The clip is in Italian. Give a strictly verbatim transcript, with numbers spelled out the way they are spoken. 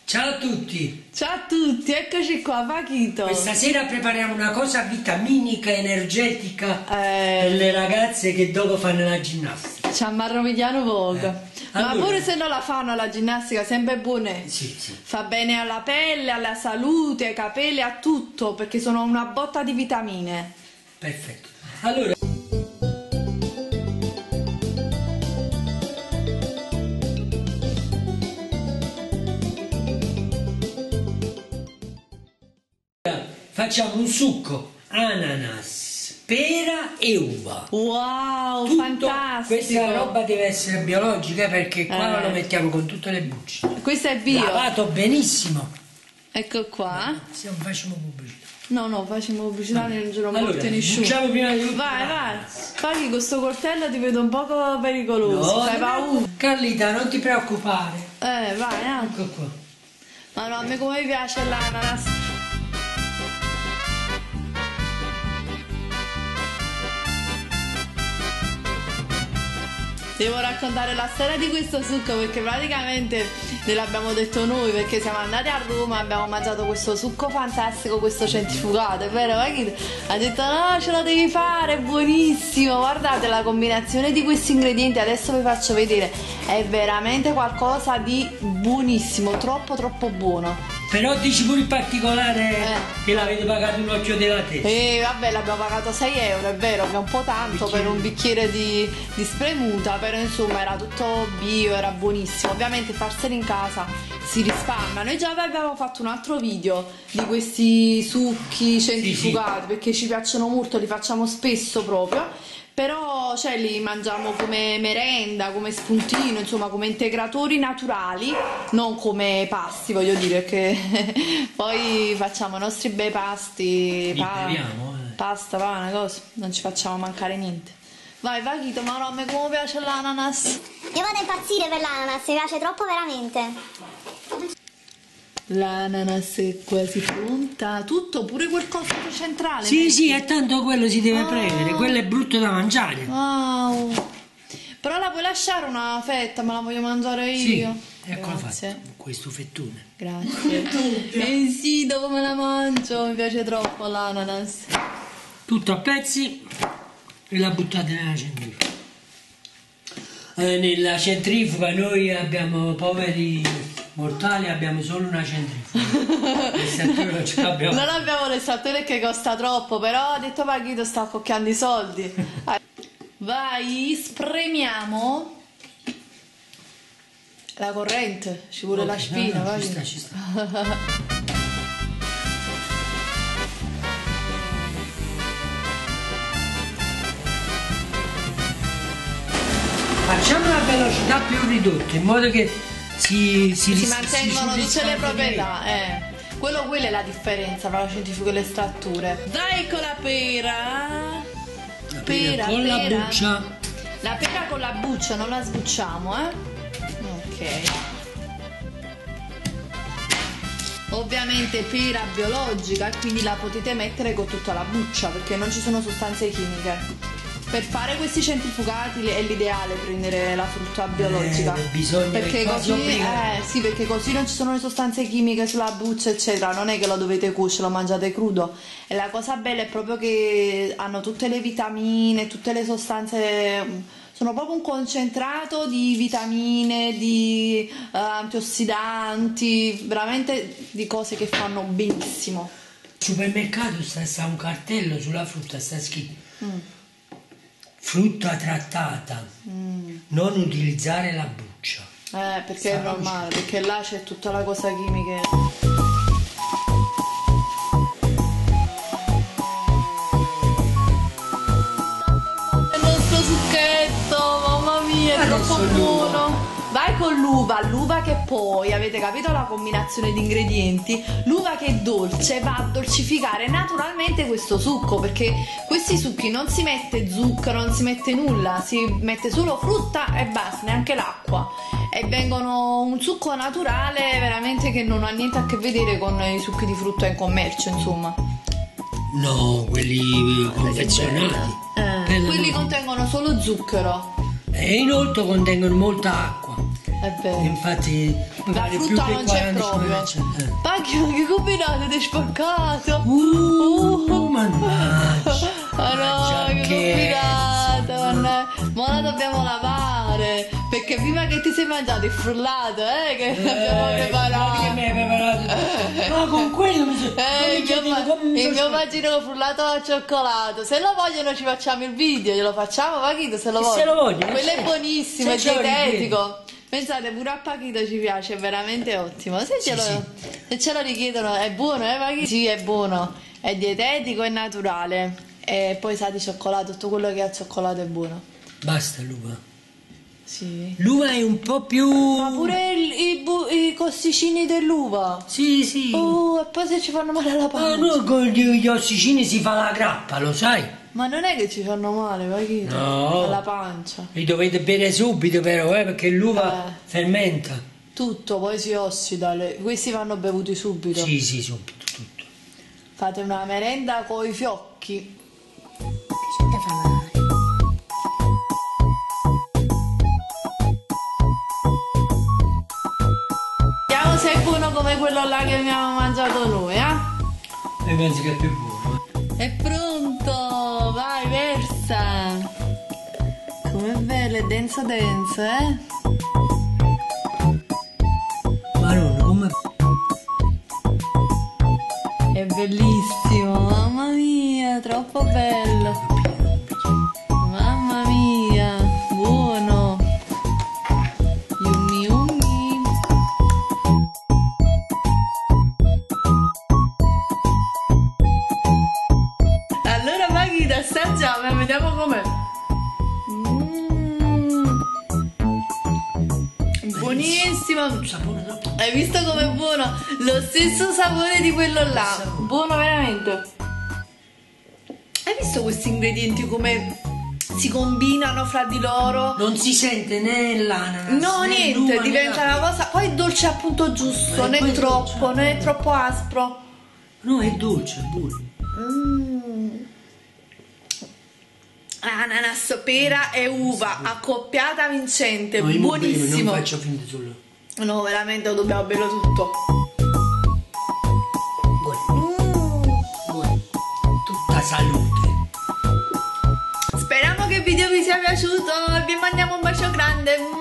Ciao a tutti! Ciao a tutti, eccoci qua, Paquito. Questa sera prepariamo una cosa vitaminica, energetica Eh. per le ragazze che dopo fanno la ginnastica. Ci ammarrovigliano poco. Eh. Ma Allora. pure se non la fanno la ginnastica, sempre buona. Sì, sì. Fa bene alla pelle, alla salute, ai capelli, a tutto, perché sono una botta di vitamine. Perfetto. Allora, facciamo un succo ananas, pera e uva. Wow, Tutto, fantastico. questa roba deve essere biologica perché qua Eh. lo mettiamo con tutte le bucce. Questo è bio. Lavato benissimo. Ecco qua. Se non facciamo pubblicità. No, no, facciamo pubblicità, non ce lo Allora, porta nessuno. bucciamo prima di tutto. Vai, vai. Paghi con questo coltello ti vedo un poco pericoloso. No, Fai paura. Carlita, non ti preoccupare. Eh, vai, eh. Ecco qua. Ma no, a me come piace l'ananas. Devo raccontare la storia di questo succo perché praticamente ve l'abbiamo detto noi, perché siamo andati a Roma, abbiamo mangiato questo succo fantastico, questo centrifugato, è vero? Ha detto no, ce lo devi fare, è buonissimo, guardate la combinazione di questi ingredienti, adesso vi faccio vedere, è veramente qualcosa di buonissimo, troppo troppo buono. Però dici pure in particolare Eh. che l'avete pagato un occhio della testa. E vabbè, l'abbiamo pagato sei euro, è vero, che è un po' tanto Bicchiere. per un bicchiere di, di spremuta, però insomma era tutto bio, era buonissimo. Ovviamente farseli in casa si risparmia. Noi già abbiamo fatto un altro video di questi succhi centrifugati, perché ci piacciono molto, li facciamo spesso proprio. Però cioè, li mangiamo come merenda, come spuntino, insomma come integratori naturali, non come pasti, voglio dire, che poi facciamo i nostri bei pasti, Li pa- beviamo, eh. pasta, pane, cose, non ci facciamo mancare niente. Vai, vai Chito, ma no, a me come piace l'ananas? Io vado a impazzire per l'ananas, mi piace troppo veramente. L'ananas è quasi pronta, tutto, pure quel coso centrale. Sì, metti. sì, e tanto quello si deve Ah. prendere, quello è brutto da mangiare. Wow. Però la puoi lasciare una fetta, me la voglio mangiare Sì, io. eccola Grazie. fatta, questo fettone. Grazie. Eh sì, dopo me la mangio, mi piace troppo l'ananas. Tutto a pezzi e la buttate nella centrifuga. Eh, nella centrifuga noi abbiamo poveri mortali, abbiamo solo una centrifuga. L'estrattore non ce l'abbiamo. Non abbiamo l'estrattore che costa troppo, però ha detto Paquito sta accocchiando i soldi. Vai, spremiamo la corrente, ci vuole Ok, la spina, no, no, vai. ci sta, ci sta. Facciamo a velocità più ridotta in modo che si, si, Si ris- mantengono si tutte le riscaldi proprietà, eh. Quello, quella è la differenza tra la centrifuga e l'estrattore. Vai con la pera. La pera con la buccia. La pera con la buccia, non la sbucciamo, eh. Ok. Ovviamente pera biologica, quindi la potete mettere con tutta la buccia perché non ci sono sostanze chimiche. Per fare questi centrifugati è l'ideale prendere la frutta biologica. Eh, bisogna, perché è quasi così, obbligato. eh, sì, perché così non ci sono le sostanze chimiche sulla buccia, eccetera. Non è che lo dovete cuocere, lo mangiate crudo. E la cosa bella è proprio che hanno tutte le vitamine, tutte le sostanze. Sono proprio un concentrato di vitamine, di eh, antiossidanti, veramente di cose che fanno benissimo. Al supermercato sta, sta un cartello sulla frutta, sta scritto Mm. frutta trattata, non utilizzare la buccia. Eh, perché è Sa- normale, perché là c'è tutta la cosa chimica. Il nostro succhetto, mamma mia, è Adesso troppo l'uva. buono. Vai con l'uva, l'uva che poi, avete capito la combinazione di ingredienti? L'uva che è dolce va a dolcificare naturalmente questo succo, perché questi succhi non si mette zucchero, non si mette nulla, si mette solo frutta e basta, neanche l'acqua. E vengono un succo naturale veramente che non ha niente a che vedere con i succhi di frutta in commercio, insomma. No, quelli eh, confezionati. Eh, Per la- quelli contengono solo zucchero. E inoltre contengono molta acqua. È vero. Infatti La vale più frutta che non c'è quaranta proprio. cinque. Eh. Pacchio, che combinato, ti hai spaccato. Uh, mannaggia. Ah no, che che- combinato. mannaggia. Ma la dobbiamo lavare. Perché prima che ti sei mangiato il frullato, eh, che abbiamo preparato. Che mi hai preparato? Ma con quello mi sono... Eh, il mio, ma- il mio bacino frullato al cioccolato. Se lo vogliono ci facciamo il video, glielo facciamo, Pachito, se lo Se voglio. lo vogliono, Quello è sì. buonissimo, è Se ce lo dietetico. Pensate, pure a Pachito ci piace, è veramente ottimo. Se, ce, Sì, lo, sì. se ce lo richiedono, è buono, eh Pachito? Sì, è buono, è dietetico e naturale. E poi sa di cioccolato, tutto quello che ha cioccolato è buono. Basta l'uva. Sì. L'uva è un po' più... Ma pure il- i, bu- i costicini dell'uva. Sì, sì. Oh, e poi se ci fanno male alla Ma pancia. no, con gli, gli ossicini si fa la grappa, lo sai? Ma non è che ci fanno male, Pachito? No. Alla pancia. Li dovete bere subito però, eh, perché l'uva Eh. fermenta. Tutto, poi si ossida. le- Questi vanno bevuti subito. Sì, sì, subito, tutto. Fate una merenda con i fiocchi. Che te fa male? Vediamo se è buono come quello là che abbiamo mangiato noi, eh? E pensi che è più buono. È pronto! Vai, versa! Com'è bello, è denso denso, eh? Ma non, come... È bellissimo, mamma mia, troppo bello. Mamma mia, buono. Yummy yummy. Allora Pachito, assaggiamo e vediamo com'è. Mm. Buonissimo. Sapore troppo... Hai visto com'è buono? Lo stesso sapore di quello là. Buono veramente. Hai visto questi ingredienti come si combinano fra di loro? Non si sente né l'ananas, No, né niente, l'uva, né diventa la- una cosa. Poi il dolce appunto giusto, Ma è né poi troppo, dolce. né troppo aspro. No, è dolce, è buono. Mm. Ananas, pera e uva, accoppiata vincente, No, io non bevo, buonissimo. non faccio finta solo. No, veramente lo dobbiamo berlo tutto. Buono, Mm. buono. Tutta salute. Speriamo che il video vi sia piaciuto e vi mandiamo un bacio grande.